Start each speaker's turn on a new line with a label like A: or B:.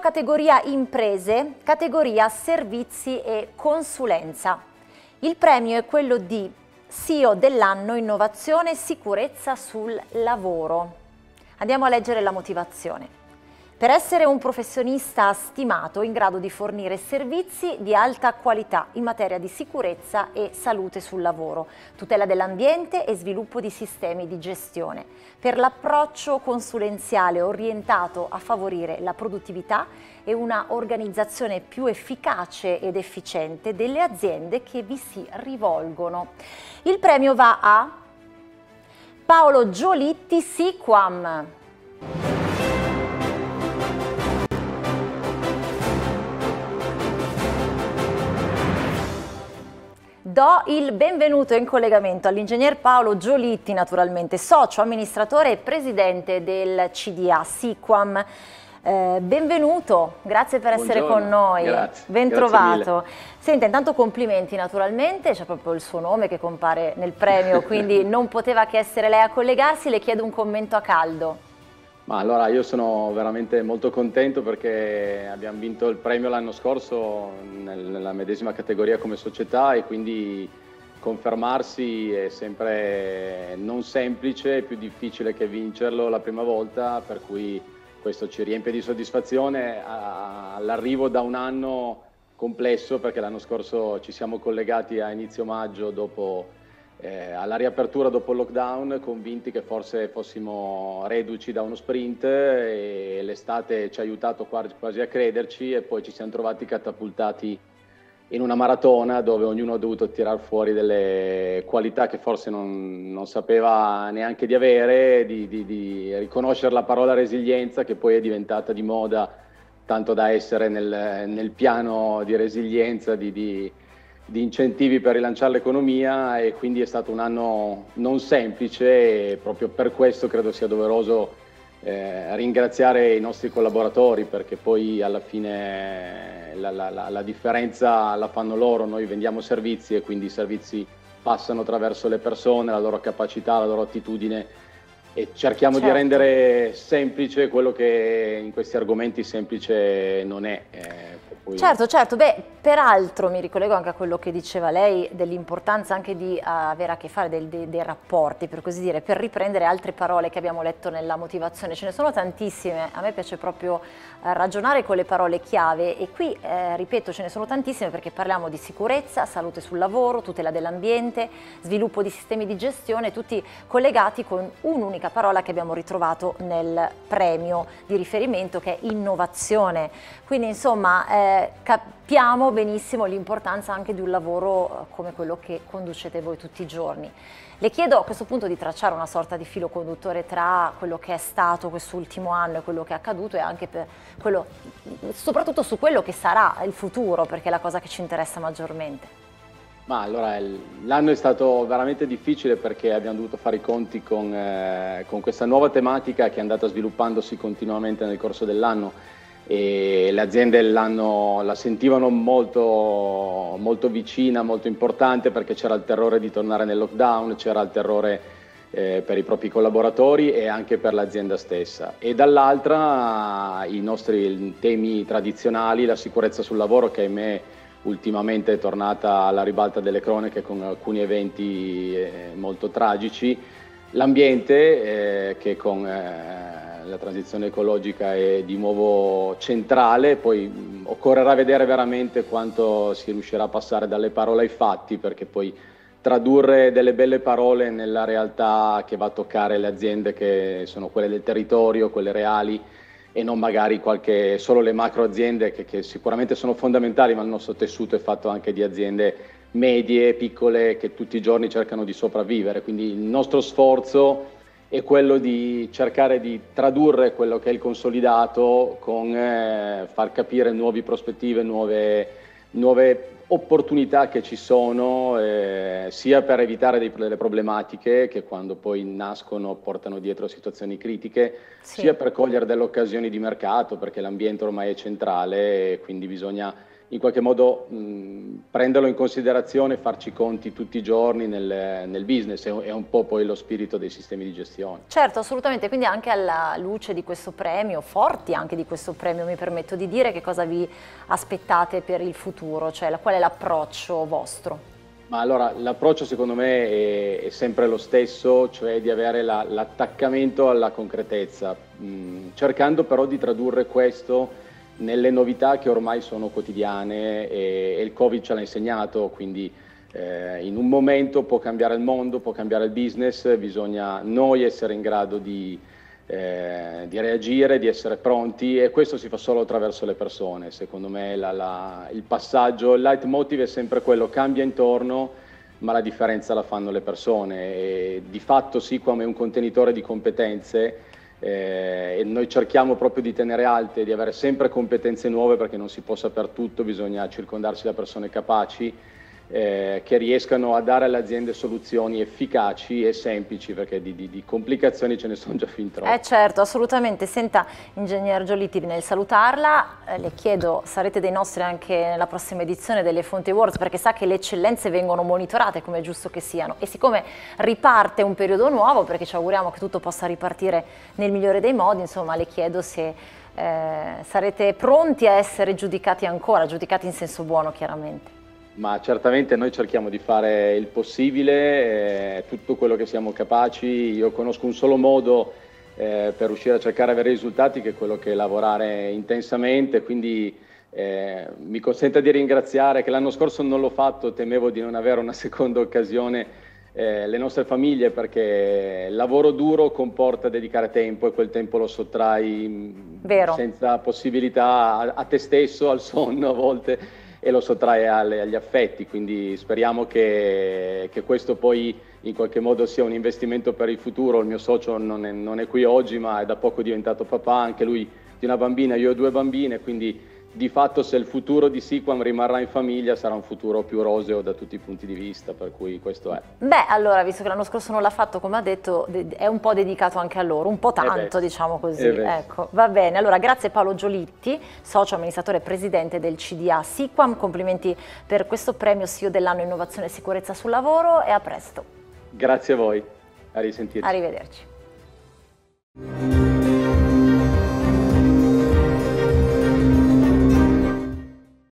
A: categoria imprese, categoria servizi e consulenza. Il premio è quello di CEO dell'anno innovazione e sicurezza sul lavoro. Andiamo a leggere la motivazione. Per essere un professionista stimato in grado di fornire servizi di alta qualità in materia di sicurezza e salute sul lavoro, tutela dell'ambiente e sviluppo di sistemi di gestione, per l'approccio consulenziale orientato a favorire la produttività e una organizzazione più efficace ed efficiente delle aziende che vi si rivolgono. Il premio va a Paolo Giolitti Siquam. Do il benvenuto in collegamento all'ingegner Paolo Giolitti, naturalmente socio, amministratore e presidente del CDA Siquam. Benvenuto, grazie per essere con noi.
B: Grazie.
A: Ben
B: Grazie
A: trovato.
B: mille.
A: Senta, intanto complimenti naturalmente, c'è proprio il suo nome che compare nel premio, quindi non poteva che essere lei a collegarsi, le chiedo un commento a caldo.
B: Ma allora io sono veramente molto contento perché abbiamo vinto il premio l'anno scorso nella medesima categoria come società e quindi confermarsi è sempre non semplice, è più difficile che vincerlo la prima volta, per cui questo ci riempie di soddisfazione all'arrivo da un anno complesso, perché l'anno scorso ci siamo collegati a inizio maggio dopo alla riapertura dopo il lockdown, convinti che forse fossimo reduci da uno sprint, e l'estate ci ha aiutato quasi a crederci e poi ci siamo trovati catapultati in una maratona dove ognuno ha dovuto tirar fuori delle qualità che forse non sapeva neanche di avere, di riconoscere la parola resilienza, che poi è diventata di moda tanto da essere nel piano di resilienza di incentivi per rilanciare l'economia, e quindi è stato un anno non semplice e proprio per questo credo sia doveroso ringraziare i nostri collaboratori, perché poi alla fine la differenza la fanno loro. Noi vendiamo servizi e quindi i servizi passano attraverso le persone, la loro capacità, la loro attitudine, e cerchiamo di rendere semplice quello che in questi argomenti semplice non è.
A: Certo, beh, peraltro mi ricollego anche a quello che diceva lei dell'importanza anche di avere a che fare dei rapporti, per così dire, per riprendere altre parole che abbiamo letto nella motivazione. Ce ne sono tantissime, a me piace proprio ragionare con le parole chiave e qui, ripeto, ce ne sono tantissime perché parliamo di sicurezza, salute sul lavoro, tutela dell'ambiente, sviluppo di sistemi di gestione, tutti collegati con un'unica parola che abbiamo ritrovato nel premio di riferimento, che è innovazione. Quindi insomma capiamo benissimo l'importanza anche di un lavoro come quello che conducete voi tutti i giorni. Le chiedo a questo punto di tracciare una sorta di filo conduttore tra quello che è stato quest'ultimo anno e quello che è accaduto, e anche per quello, soprattutto su quello che sarà il futuro, perché è la cosa che ci interessa maggiormente.
B: Ma allora l'anno è stato veramente difficile perché abbiamo dovuto fare i conti con questa nuova tematica che è andata sviluppandosi continuamente nel corso dell'anno, e le aziende la sentivano molto, molto vicina, molto importante, perché c'era il terrore di tornare nel lockdown, c'era il terrore per i propri collaboratori e anche per l'azienda stessa. E dall'altra i nostri temi tradizionali, la sicurezza sul lavoro, che ahimè ultimamente è tornata alla ribalta delle cronache con alcuni eventi molto tragici, l'ambiente che con la transizione ecologica è di nuovo centrale. Poi occorrerà vedere veramente quanto si riuscirà a passare dalle parole ai fatti, perché poi tradurre delle belle parole nella realtà che va a toccare le aziende che sono quelle del territorio, quelle reali, e non magari solo le macro aziende che sicuramente sono fondamentali, ma il nostro tessuto è fatto anche di aziende medie, piccole, che tutti i giorni cercano di sopravvivere. Quindi il nostro sforzo è quello di cercare di tradurre quello che è il consolidato con far capire nuove prospettive, nuove opportunità che ci sono, sia per evitare delle problematiche che quando poi nascono portano dietro situazioni critiche, sia per cogliere delle occasioni di mercato, perché l'ambiente ormai è centrale e quindi bisogna in qualche modo prenderlo in considerazione e farci conti tutti i giorni nel business, è un po' poi lo spirito dei sistemi di gestione.
A: Certo, assolutamente, quindi anche alla luce di questo premio, forti anche di questo premio, mi permetto di dire, che cosa vi aspettate per il futuro, cioè qual è l'approccio vostro?
B: Ma allora l'approccio secondo me è sempre lo stesso, cioè di avere l'attaccamento alla concretezza, cercando però di tradurre questo nelle novità che ormai sono quotidiane e il Covid ce l'ha insegnato, quindi in un momento può cambiare il mondo, può cambiare il business, bisogna noi essere in grado di reagire, di essere pronti, e questo si fa solo attraverso le persone. Secondo me il passaggio, il leitmotiv è sempre quello: cambia intorno, ma la differenza la fanno le persone, e di fatto Sequam è un contenitore di competenze, e noi cerchiamo proprio di tenere alte, di avere sempre competenze nuove, perché non si può saper tutto, bisogna circondarsi da persone capaci, che riescano a dare alle aziende soluzioni efficaci e semplici, perché di complicazioni ce ne sono già fin troppe.
A: Certo, assolutamente. Senta, Ingegner Giolitti, nel salutarla, le chiedo, sarete dei nostri anche nella prossima edizione delle Fonti Awards, perché sa che le eccellenze vengono monitorate, come è giusto che siano, e siccome riparte un periodo nuovo, perché ci auguriamo che tutto possa ripartire nel migliore dei modi, insomma, le chiedo se sarete pronti a essere giudicati ancora, giudicati in senso buono chiaramente.
B: Ma certamente noi cerchiamo di fare il possibile, tutto quello che siamo capaci. Io conosco un solo modo per riuscire a cercare di avere risultati, che è quello che è lavorare intensamente, quindi mi consenta di ringraziare, che l'anno scorso non l'ho fatto, temevo di non avere una seconda occasione, le nostre famiglie, perché il lavoro duro comporta dedicare tempo, e quel tempo lo sottrai senza possibilità a te stesso, al sonno a volte, e lo sottrae agli affetti, quindi speriamo che questo poi in qualche modo sia un investimento per il futuro. Il mio socio non è qui oggi, ma è da poco diventato papà, anche lui di una bambina, io ho 2 bambine, quindi di fatto se il futuro di Sequam rimarrà in famiglia sarà un futuro più roseo da tutti i punti di vista, per cui questo è.
A: Beh, allora, visto che l'anno scorso non l'ha fatto, come ha detto, è un po' dedicato anche a loro, un po' tanto, diciamo così. Ecco, va bene. Allora, grazie Paolo Giolitti, socio amministratore e presidente del CDA Sequam, complimenti per questo premio CEO dell'anno Innovazione e Sicurezza sul Lavoro, e a presto.
B: Grazie a voi, a risentirci.
A: Arrivederci.